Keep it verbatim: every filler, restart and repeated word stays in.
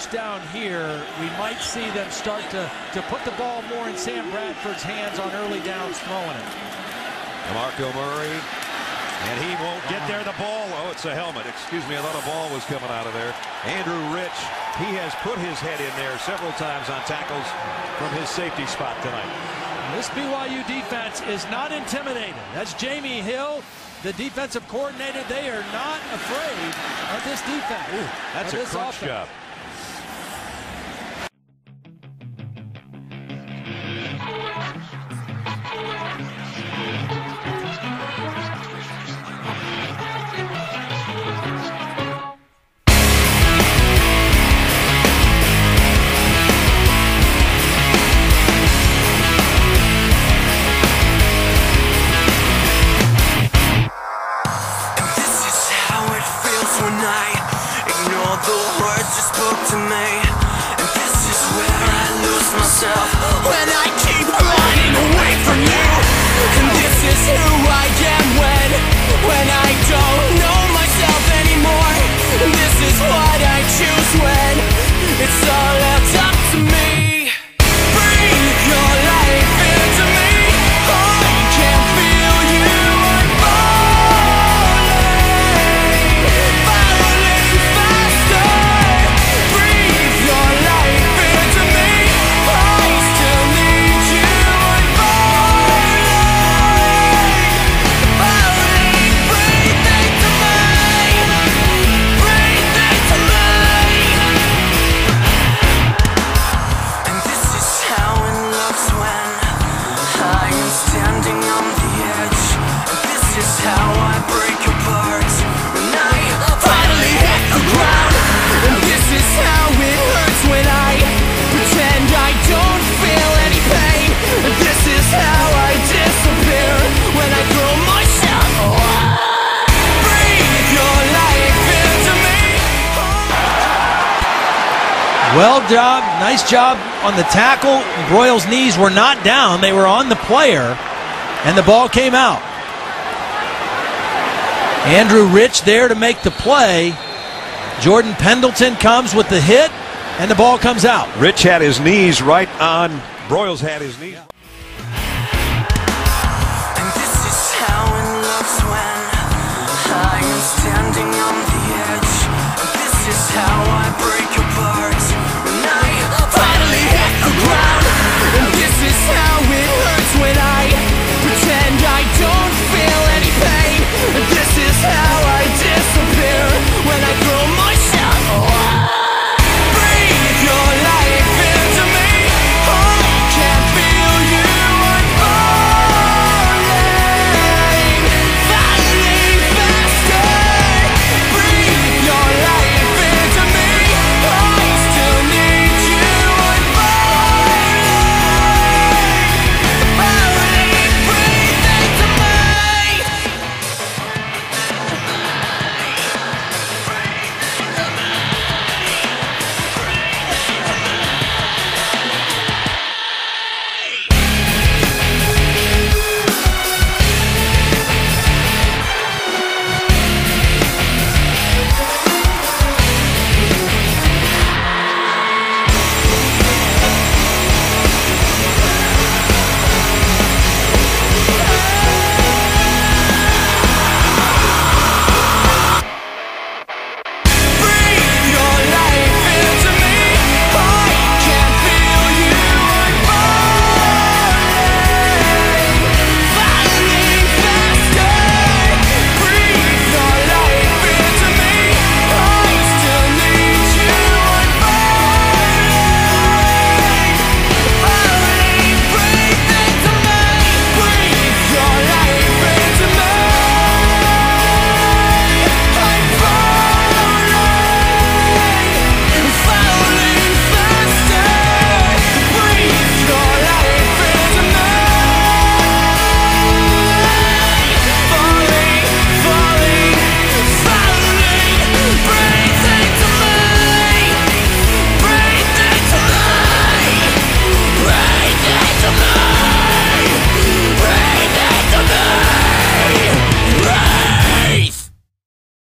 first down here, we might see them start to, to put the ball more in Sam Bradford's hands on early downs throwing it. Marco Murray, and he won't get there. The ball, oh, it's a helmet. Excuse me, I thought a ball was coming out of there. Andrew Rich, he has put his head in there several times on tackles from his safety spot tonight. This B Y U defense is not intimidated. That's Jamie Hill, the defensive coordinator. They are not afraid of this defense. Ooh, that's a crunch job. When I ignore the words you spoke to me, and this is where I lose myself, when I keep running away from you. And this is who I am when, when I don't know myself anymore. And this is what I choose when it's all left up to me. Breathe your life into me. I can't feel you unfolding. Well job, nice job on the tackle. Broyles' knees were not down, they were on the player, and the ball came out. Andrew Rich there to make the play. Jordan Pendleton comes with the hit, and the ball comes out. Rich had his knees right on, Broyles had his knees.